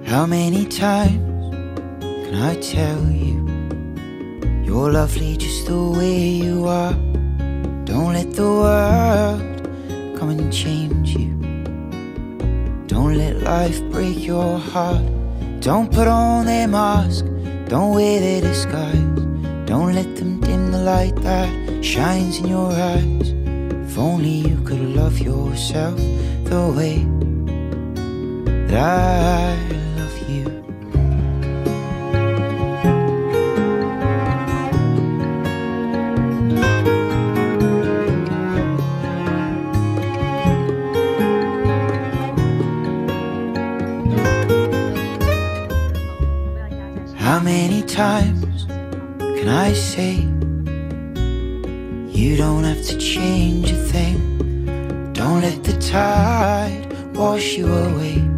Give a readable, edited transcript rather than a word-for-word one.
How many times can I tell you you're lovely just the way you are? Don't let the world come and change you. Don't let life break your heart. Don't put on their mask, don't wear their disguise. Don't let them dim the light that shines in your eyes. If only you could love yourself the way that I love you. How many times can I say you don't have to change a thing? Don't let the tide wash you away.